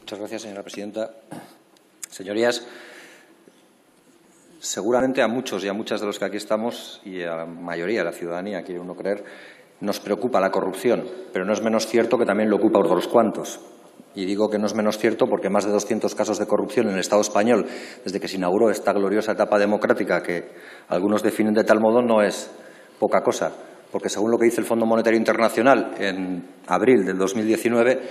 Muchas gracias, señora presidenta. Señorías, seguramente a muchos y a muchas de los que aquí estamos y a la mayoría de la ciudadanía, quiere uno creer, nos preocupa la corrupción, pero no es menos cierto que también le ocupa a otros cuantos. Y digo que no es menos cierto porque más de 200 casos de corrupción en el Estado español, desde que se inauguró esta gloriosa etapa democrática que algunos definen de tal modo, no es poca cosa. Porque según lo que dice el Fondo Monetario Internacional en abril del 2019,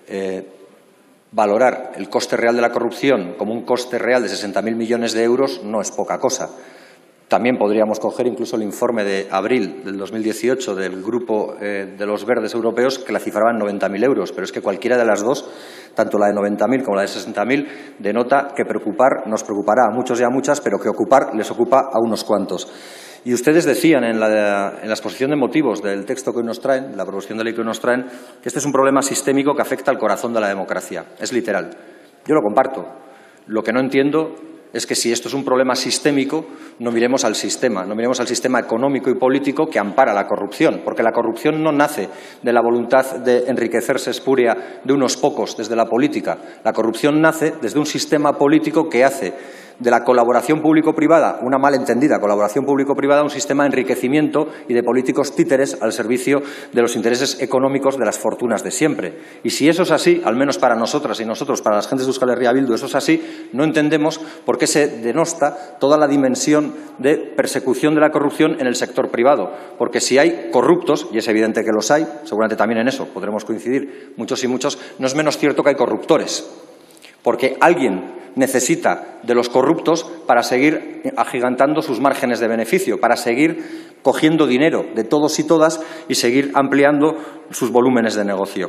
valorar el coste real de la corrupción como un coste real de 60.000 millones de euros no es poca cosa. También podríamos coger incluso el informe de abril del 2018 del Grupo de los Verdes Europeos, que la cifraba en 90.000 euros. Pero es que cualquiera de las dos, tanto la de 90.000 como la de 60.000, denota que preocupar nos preocupará a muchos y a muchas, pero que ocupar les ocupa a unos cuantos. Y ustedes decían en la exposición de motivos del texto que hoy nos traen, la proposición de ley que hoy nos traen, que este es un problema sistémico que afecta al corazón de la democracia. Es literal. Yo lo comparto. Lo que no entiendo es que si esto es un problema sistémico, no miremos al sistema económico y político que ampara la corrupción, porque la corrupción no nace de la voluntad de enriquecerse espuria de unos pocos desde la política. La corrupción nace desde un sistema político que hace de la colaboración público-privada, una mal entendida colaboración público-privada, un sistema de enriquecimiento y de políticos títeres al servicio de los intereses económicos de las fortunas de siempre. Y si eso es así, al menos para nosotras y nosotros, para las gentes de Euskal Herria Bildu, eso es así, no entendemos por qué se denosta toda la dimensión de persecución de la corrupción en el sector privado. Porque si hay corruptos, y es evidente que los hay, seguramente también en eso podremos coincidir muchos y muchos, no es menos cierto que hay corruptores. Porque alguien necesita de los corruptos para seguir agigantando sus márgenes de beneficio, para seguir cogiendo dinero de todos y todas y seguir ampliando sus volúmenes de negocio.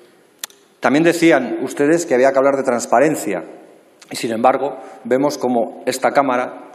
También decían ustedes que había que hablar de transparencia y, sin embargo, vemos cómo esta Cámara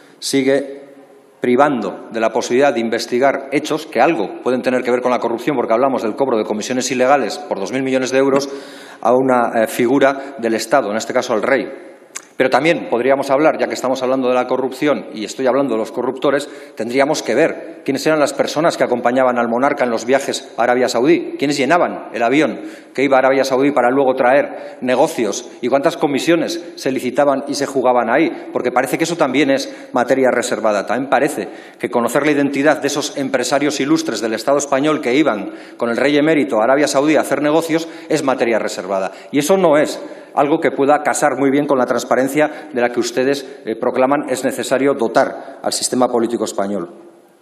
sigue privando de la posibilidad de investigar hechos que algo pueden tener que ver con la corrupción, porque hablamos del cobro de comisiones ilegales por 2.000 millones de euros a una figura del Estado, en este caso al rey. Pero también podríamos hablar, ya que estamos hablando de la corrupción y estoy hablando de los corruptores, tendríamos que ver quiénes eran las personas que acompañaban al monarca en los viajes a Arabia Saudí, quiénes llenaban el avión que iba a Arabia Saudí para luego traer negocios y cuántas comisiones se licitaban y se jugaban ahí, porque parece que eso también es materia reservada. También parece que conocer la identidad de esos empresarios ilustres del Estado español que iban con el rey emérito a Arabia Saudí a hacer negocios es materia reservada. Y eso no es algo que pueda casar muy bien con la transparencia de la que ustedes proclaman es necesario dotar al sistema político español.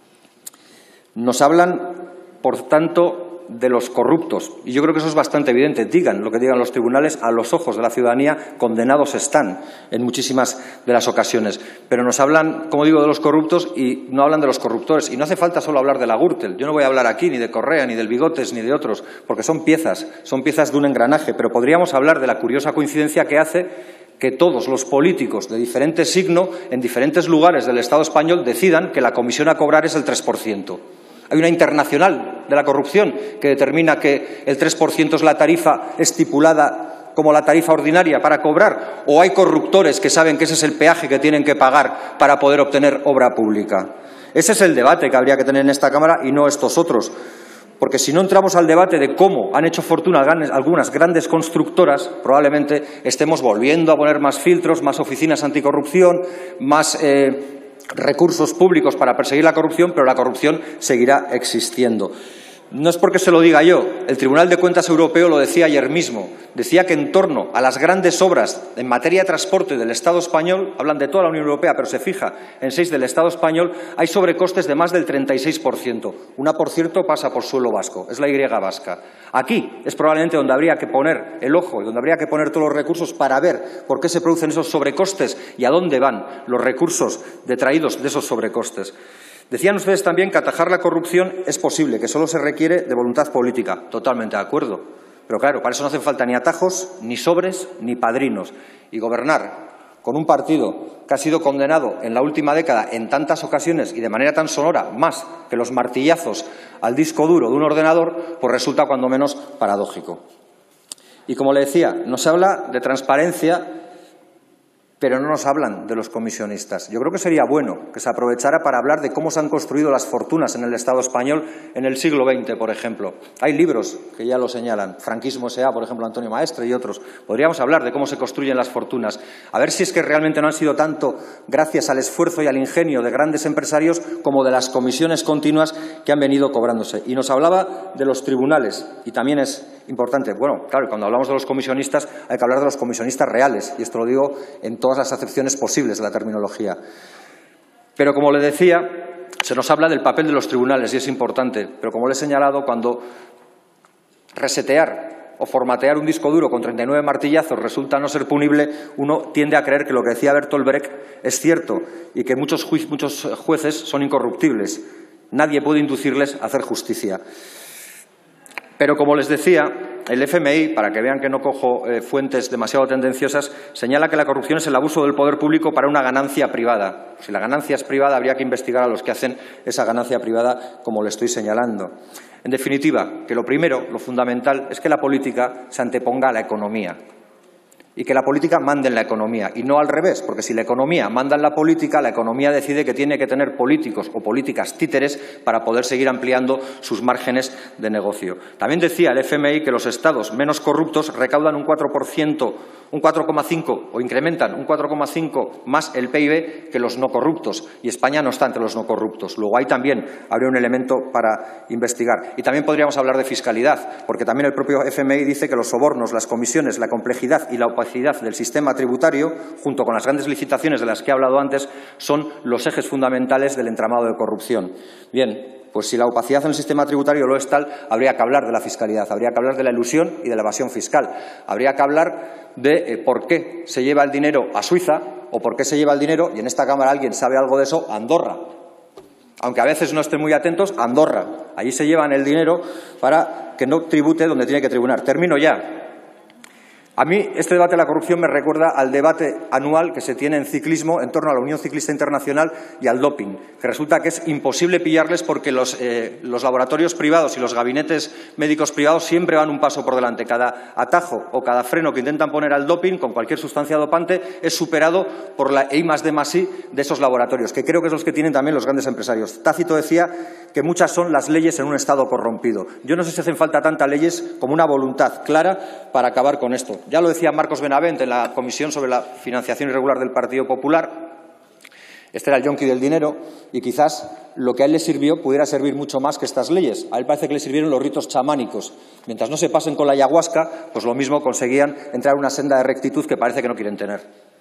Nos hablan, por tanto, de los corruptos. Y yo creo que eso es bastante evidente. Digan lo que digan los tribunales, a los ojos de la ciudadanía condenados están en muchísimas de las ocasiones. Pero nos hablan, como digo, de los corruptos y no hablan de los corruptores. Y no hace falta solo hablar de la Gürtel. Yo no voy a hablar aquí ni de Correa, ni del Bigotes, ni de otros, porque son piezas de un engranaje. Pero podríamos hablar de la curiosa coincidencia que hace que todos los políticos de diferente signo, en diferentes lugares del Estado español, decidan que la comisión a cobrar es el 3%. Hay una internacional de la corrupción que determina que el 3% es la tarifa estipulada como la tarifa ordinaria para cobrar, o hay corruptores que saben que ese es el peaje que tienen que pagar para poder obtener obra pública. Ese es el debate que habría que tener en esta Cámara y no estos otros. Porque si no entramos al debate de cómo han hecho fortuna algunas grandes constructoras, probablemente estemos volviendo a poner más filtros, más oficinas anticorrupción, más recursos públicos para perseguir la corrupción, pero la corrupción seguirá existiendo. No es porque se lo diga yo, el Tribunal de Cuentas Europeo lo decía ayer mismo. Decía que en torno a las grandes obras en materia de transporte del Estado español, hablan de toda la Unión Europea, pero se fija en 6 del Estado español, hay sobrecostes de más del 36%. Una, por cierto, pasa por suelo vasco, es la Y vasca. Aquí es probablemente donde habría que poner el ojo y donde habría que poner todos los recursos para ver por qué se producen esos sobrecostes y a dónde van los recursos detraídos de esos sobrecostes. Decían ustedes también que atajar la corrupción es posible, que solo se requiere de voluntad política. Totalmente de acuerdo. Pero claro, para eso no hacen falta ni atajos, ni sobres, ni padrinos. Y gobernar con un partido que ha sido condenado en la última década en tantas ocasiones y de manera tan sonora, más que los martillazos al disco duro de un ordenador, pues resulta cuando menos paradójico. Y como le decía, nos habla de transparencia pero no nos hablan de los comisionistas. Yo creo que sería bueno que se aprovechara para hablar de cómo se han construido las fortunas en el Estado español en el siglo XX, por ejemplo. Hay libros que ya lo señalan, Franquismo S.A., por ejemplo, Antonio Maestre y otros. Podríamos hablar de cómo se construyen las fortunas, a ver si es que realmente no han sido tanto gracias al esfuerzo y al ingenio de grandes empresarios como de las comisiones continuas que han venido cobrándose. Y nos hablaba de los tribunales, y también es importante. Bueno, claro, cuando hablamos de los comisionistas hay que hablar de los comisionistas reales, y esto lo digo en todas las acepciones posibles de la terminología. Pero, como le decía, se nos habla del papel de los tribunales y es importante. Pero, como le he señalado, cuando resetear o formatear un disco duro con 39 martillazos resulta no ser punible, uno tiende a creer que lo que decía Bertolt Brecht es cierto y que muchos jueces son incorruptibles. Nadie puede inducirles a hacer justicia. Pero, como les decía, el FMI, para que vean que no cojo fuentes demasiado tendenciosas, señala que la corrupción es el abuso del poder público para una ganancia privada. Si la ganancia es privada, habría que investigar a los que hacen esa ganancia privada, como le estoy señalando. En definitiva, que lo primero, lo fundamental, es que la política se anteponga a la economía y que la política mande en la economía, y no al revés, porque si la economía manda en la economía decide que tiene que tener políticos o políticas títeres para poder seguir ampliando sus márgenes de negocio. También decía el FMI que los estados menos corruptos recaudan un 4%, un 4,5% o incrementan un 4,5% más el PIB que los no corruptos, y España no está entre los no corruptos. Luego ahí también habría un elemento para investigar. Y también podríamos hablar de fiscalidad, porque también el propio FMI dice que los sobornos, las comisiones, la complejidad y la opacidad del sistema tributario, junto con las grandes licitaciones de las que he hablado antes, son los ejes fundamentales del entramado de corrupción. Bien, pues si la opacidad en el sistema tributario lo es tal, habría que hablar de la fiscalidad, habría que hablar de la elusión y de la evasión fiscal, habría que hablar de por qué se lleva el dinero a Suiza o por qué se lleva el dinero, y en esta Cámara alguien sabe algo de eso, a Andorra. Aunque a veces no estén muy atentos, a Andorra. Allí se llevan el dinero para que no tribute donde tiene que tributar. Termino ya. A mí este debate de la corrupción me recuerda al debate anual que se tiene en ciclismo en torno a la Unión Ciclista Internacional y al doping, que resulta que es imposible pillarles porque los laboratorios privados y los gabinetes médicos privados siempre van un paso por delante. Cada atajo o cada freno que intentan poner al doping con cualquier sustancia dopante es superado por la I+D+I de esos laboratorios, que creo que es los que tienen también los grandes empresarios. Tácito decía que muchas son las leyes en un Estado corrompido. Yo no sé si hacen falta tantas leyes como una voluntad clara para acabar con esto. Ya lo decía Marcos Benavent en la Comisión sobre la financiación irregular del Partido Popular. Este era el yonki del dinero y quizás lo que a él le sirvió pudiera servir mucho más que estas leyes. A él parece que le sirvieron los ritos chamánicos. Mientras no se pasen con la ayahuasca, pues lo mismo conseguían entrar en una senda de rectitud que parece que no quieren tener.